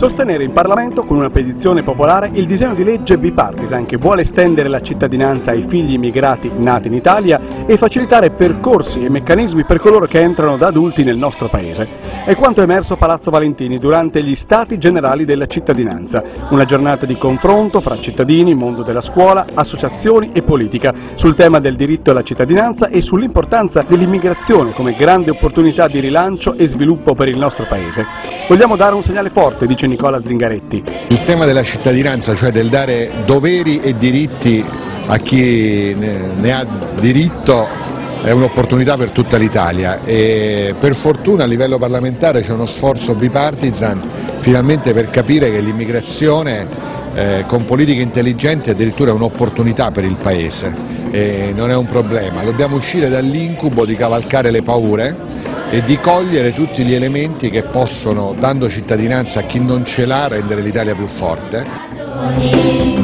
sostenere in Parlamento con una petizione popolare il disegno di legge bipartisan che vuole estendere la cittadinanza ai figli immigrati nati in Italia e facilitare percorsi e meccanismi per coloro che entrano da adulti nel nostro paese. È quanto emerso a Palazzo Valentini durante gli Stati Generali della Cittadinanza, una giornata di confronto fra cittadini, mondo della scuola, associazioni e politica sul tema del diritto alla cittadinanza e sull'importanza dell'immigrazione come grande opportunità di rilancio e sviluppo per il nostro paese. Vogliamo dare un segnale forte, dice Nicola Zingaretti. Il tema della cittadinanza, cioè del dare doveri e diritti a chi ne ha diritto, è un'opportunità per tutta l'Italia e per fortuna a livello parlamentare c'è uno sforzo bipartisan finalmente per capire che l'immigrazione con politiche intelligenti addirittura è un'opportunità per il Paese e non è un problema. Dobbiamo uscire dall'incubo di cavalcare le paure e di cogliere tutti gli elementi che possono, dando cittadinanza a chi non ce l'ha, rendere l'Italia più forte.